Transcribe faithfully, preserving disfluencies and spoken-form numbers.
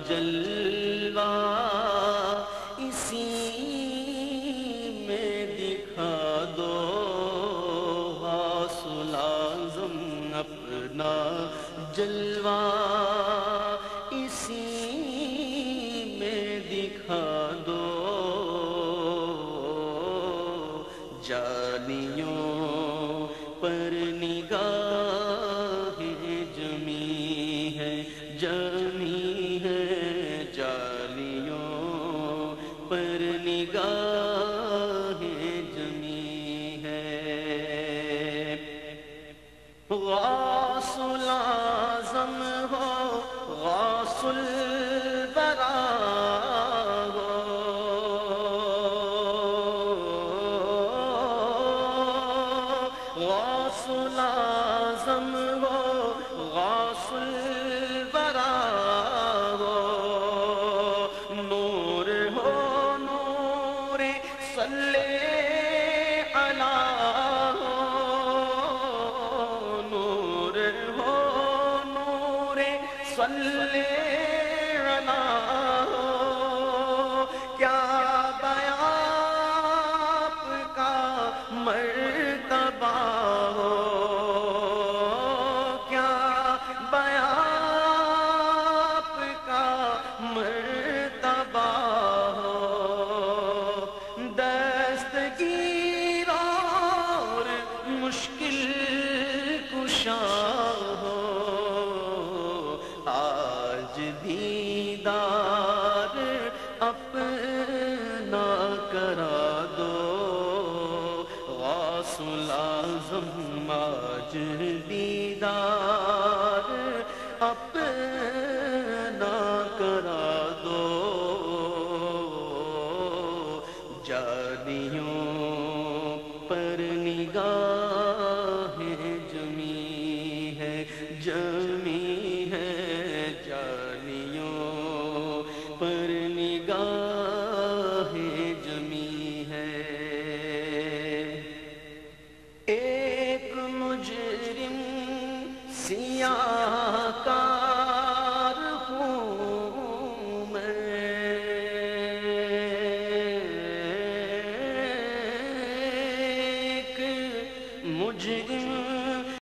جلوہ اسی میں دکھا دو، غوث الاعظم اپنا جلوہ اسی میں دکھا دو، جانیوں پر نگاہ جمی ہے، جمی ہے، جالیوں پر نگاہ جمی ہے۔ غوث الاعظم ہو، غوث الورا ہو، غوث الاعظم ہو، غوث الورا ہو، نور ہو نور صلی علی ہو، نور ہو نور صلی علی ہو، کیا بیان آپ کا مرتبہ ہو، کیا بیان آپ کا مرتبہ ہو، دستگیر اور مشکل کشا ہو، آج دیدار اپنا